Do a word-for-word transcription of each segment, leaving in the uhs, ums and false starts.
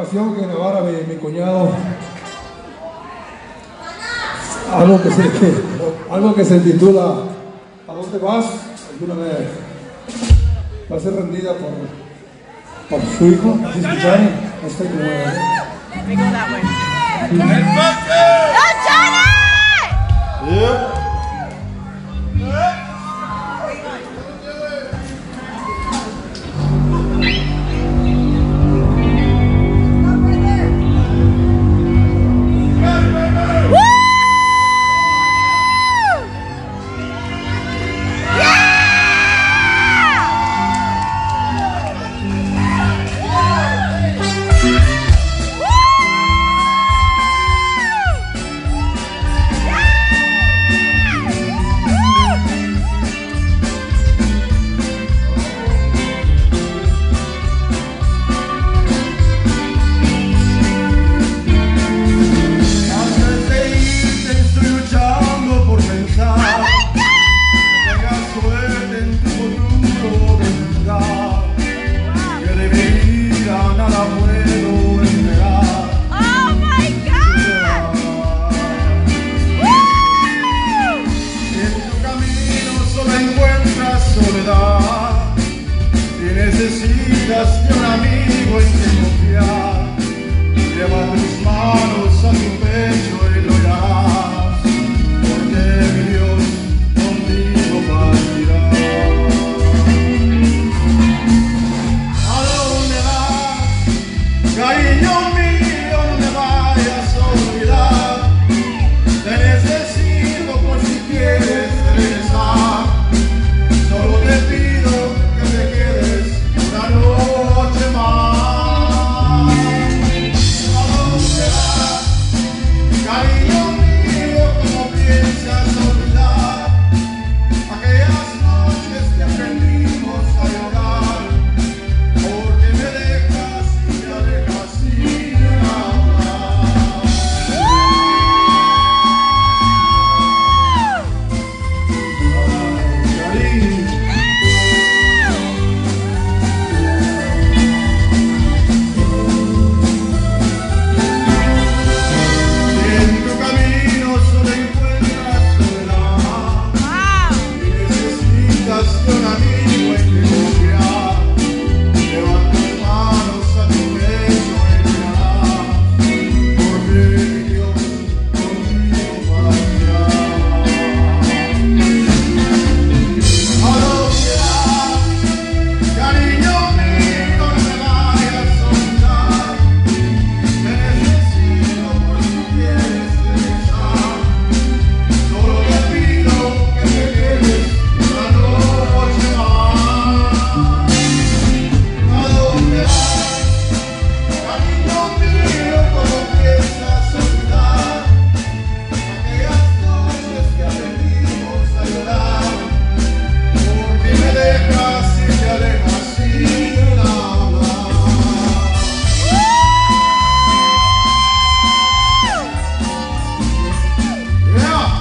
canción que grabara mi, mi cuñado. Algo que, se, que, algo que se titula ¿A dónde vas? Alguna vez va a ser rendida por, por su hijo. ¿Sí escucharon? Este como ¿eh? Yeah. Necesitas de un amigo en quien confiar. Lleva tus manos a tu pecho y lo harás, porque mi Dios contigo partirá. ¿A dónde vas? Cariño mío, no me vayas a olvidar. Te necesito por si quieres regresar. Solo te pido que te quedes una noche más. ¿A dónde vas? Cariño mío, ¿cómo piensas olvidar aquellas noches que aprendimos a llorar? Porque me dejas y te alejas sin hablar. Cariño. Un amigo en que confiar. Lleva tus manos a tu pecho y llorarás, porque mi Dios contigo partirá. ¿A dónde vas? Cariño mío, no me vayas a olvidar. Te necesito por si quieres regresar. Solo te pido que te quedes una noche más. ¿A dónde vas? Cariño mío, ¿cómo piensas olvidar aquellas noches que aprendimos a llorar? Porque me dejas y te alejas sin hablar. Yeah.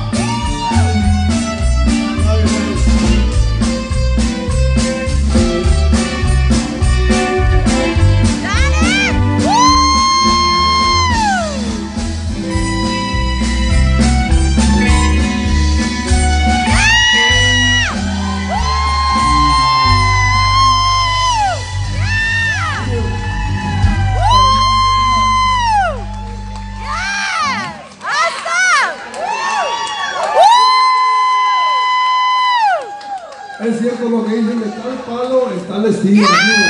Es cierto lo que dicen, de tal palo está el estilo.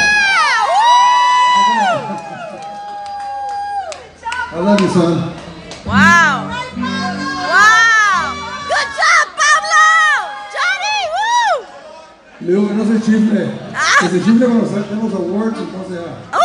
Hola, mi son. Wow. Wow. Good job, Pablo. Johnny, woo. Le digo que no se chifle. Que se chifle cuando sacamos awards, entonces ya.